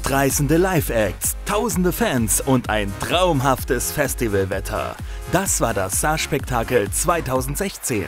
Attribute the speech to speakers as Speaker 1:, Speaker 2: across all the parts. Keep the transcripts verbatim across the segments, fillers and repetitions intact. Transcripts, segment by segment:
Speaker 1: Mitreißende Live-Acts, tausende Fans und ein traumhaftes Festivalwetter. Das war das Saarspektakel zweitausendsechzehn.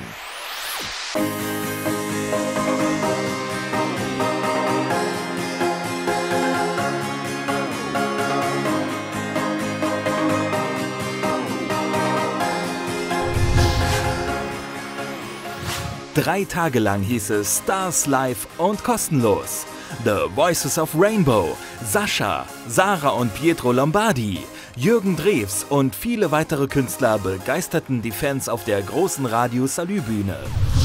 Speaker 1: Drei Tage lang hieß es Stars live und kostenlos. The Voices of Rainbow, Sascha, Sarah und Pietro Lombardi, Jürgen Drews und viele weitere Künstler begeisterten die Fans auf der großen Radio Salü Bühne.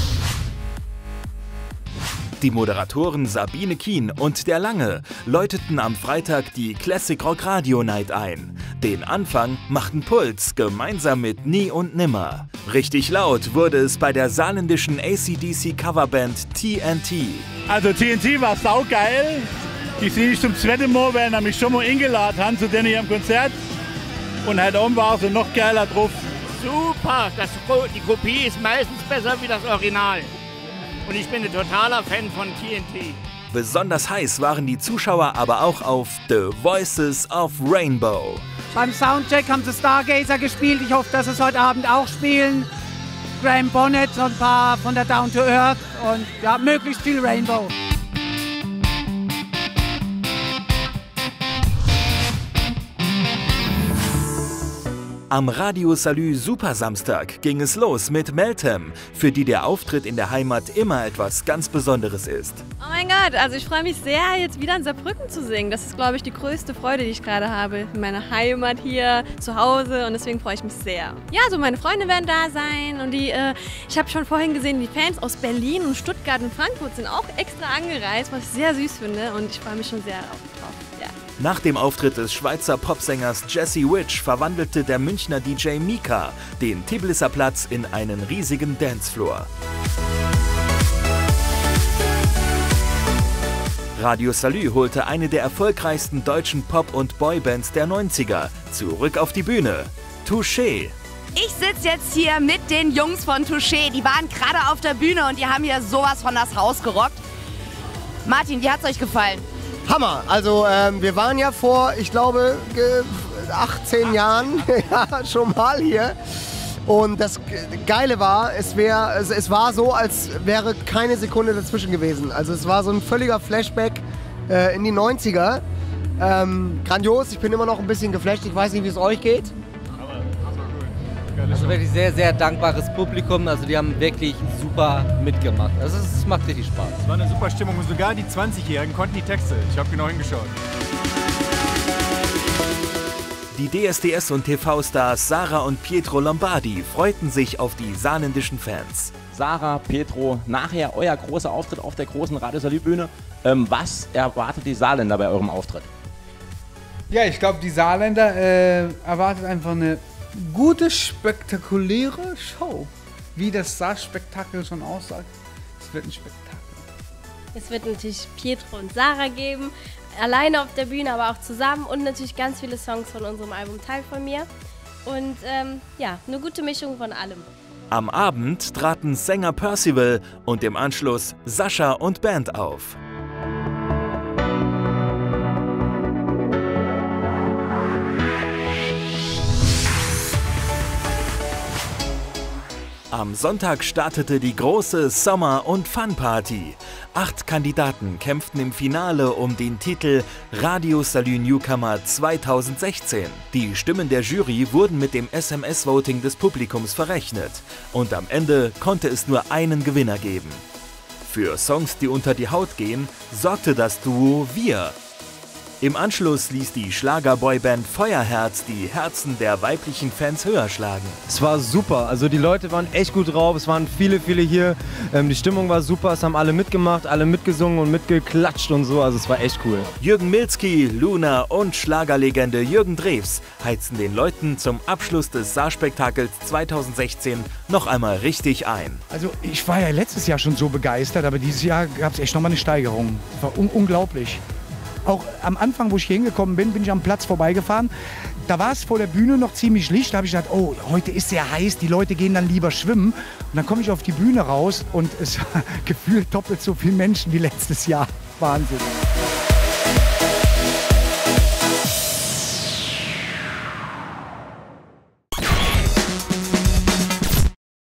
Speaker 1: Die Moderatoren Sabine Kien und Der Lange läuteten am Freitag die Classic Rock Radio Night ein. Den Anfang machten Puls gemeinsam mit Nie und Nimmer. Richtig laut wurde es bei der saarländischen A C D C Coverband T N T.
Speaker 2: Also T N T war saugeil. Die sehe ich zum zweiten Mal, weil er mich schon mal eingeladen haben zu denen hier im Konzert. Und heute oben war sie noch geiler drauf.
Speaker 3: Super, das, die Kopie ist meistens besser wie das Original. Und ich bin ein totaler Fan von T N T.
Speaker 1: Besonders heiß waren die Zuschauer aber auch auf The Voices of Rainbow.
Speaker 4: Beim Soundcheck haben sie Stargazer gespielt. Ich hoffe, dass sie es heute Abend auch spielen. Graham Bonnet und ein paar von der Down to Earth und ja, möglichst viel Rainbow.
Speaker 1: Am Radio Salü Supersamstag ging es los mit Meltem, für die der Auftritt in der Heimat immer etwas ganz Besonderes ist.
Speaker 5: Oh mein Gott, also ich freue mich sehr, jetzt wieder in Saarbrücken zu singen. Das ist, glaube ich, die größte Freude, die ich gerade habe. In meiner Heimat hier, zu Hause, und deswegen freue ich mich sehr. Ja, so meine Freunde werden da sein und die, äh, ich habe schon vorhin gesehen, die Fans aus Berlin und Stuttgart und Frankfurt sind auch extra angereist, was ich sehr süß finde, und ich freue mich schon sehr drauf. Ja.
Speaker 1: Nach dem Auftritt des Schweizer Popsängers Jesse Witch verwandelte der Münchner D J Mika den Tiblisser Platz in einen riesigen Dancefloor. Radio Salü holte eine der erfolgreichsten deutschen Pop- und Boybands der neunziger zurück auf die Bühne. Touché!
Speaker 6: Ich sitze jetzt hier mit den Jungs von Touché. Die waren gerade auf der Bühne und die haben hier sowas von das Haus gerockt. Martin, wie hat's euch gefallen?
Speaker 7: Hammer! Also ähm, wir waren ja vor, ich glaube, achtzehn Jahren ja, schon mal hier. Und das Geile war, es, wär, es, es war so, als wäre keine Sekunde dazwischen gewesen. Also es war so ein völliger Flashback äh, in die neunziger. Ähm, grandios, ich bin immer noch ein bisschen geflasht. Ich weiß nicht, wie es euch geht.
Speaker 8: Also wirklich sehr, sehr dankbares Publikum. Also die haben wirklich super mitgemacht. Also es, es macht richtig Spaß.
Speaker 9: Es war eine super Stimmung und sogar die zwanzigjährigen konnten die Texte. Ich habe genau hingeschaut.
Speaker 1: Die D S D S und T V-Stars Sarah und Pietro Lombardi freuten sich auf die saarländischen Fans.
Speaker 10: Sarah, Pietro, nachher euer großer Auftritt auf der großen Radio Salü Bühne. Ähm, was erwartet die Saarländer bei eurem Auftritt?
Speaker 11: Ja, ich glaube, die Saarländer äh, erwartet einfach eine gute, spektakuläre Show. Wie das Saarspektakel schon aussagt. Es wird ein Spektakel.
Speaker 5: Es wird natürlich Pietro und Sarah geben, alleine auf der Bühne, aber auch zusammen, und natürlich ganz viele Songs von unserem Album Teil von mir. Und ähm, ja, eine gute Mischung von allem.
Speaker 1: Am Abend traten Sänger Percival und im Anschluss Sascha und Band auf. Am Sonntag startete die große Sommer- und Fun-Party. Acht Kandidaten kämpften im Finale um den Titel Radio Salü Newcomer zweitausendsechzehn. Die Stimmen der Jury wurden mit dem S M S-Voting des Publikums verrechnet. Und am Ende konnte es nur einen Gewinner geben. Für Songs, die unter die Haut gehen, sorgte das Duo Wir. Im Anschluss ließ die Schlagerboyband Feuerherz die Herzen der weiblichen Fans höher schlagen.
Speaker 12: Es war super, also die Leute waren echt gut drauf, es waren viele, viele hier. Ähm, die Stimmung war super, es haben alle mitgemacht, alle mitgesungen und mitgeklatscht und so, also es war echt cool.
Speaker 1: Jürgen Milzki, Luna und Schlagerlegende Jürgen Drews heizten den Leuten zum Abschluss des Saarspektakels zweitausendsechzehn noch einmal richtig ein.
Speaker 13: Also ich war ja letztes Jahr schon so begeistert, aber dieses Jahr gab es echt nochmal eine Steigerung. Das war un unglaublich. Auch am Anfang, wo ich hier hingekommen bin, bin ich am Platz vorbeigefahren. Da war es vor der Bühne noch ziemlich Licht. Da habe ich gedacht, oh, heute ist sehr heiß, die Leute gehen dann lieber schwimmen. Und dann komme ich auf die Bühne raus und es war gefühlt doppelt so viele Menschen wie letztes Jahr. Wahnsinn.